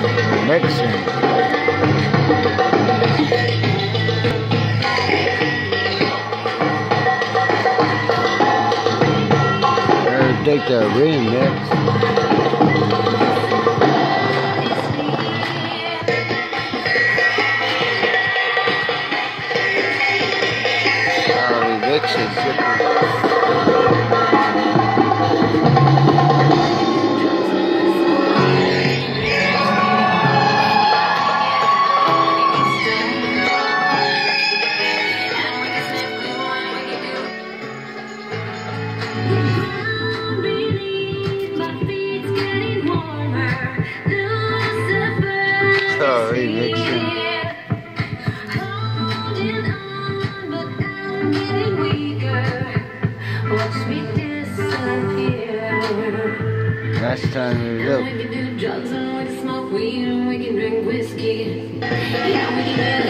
Mixing. Take the remix. Remix is last time we looked. We can do drugs and we can smoke weed and we can drink whiskey. Yeah, we can get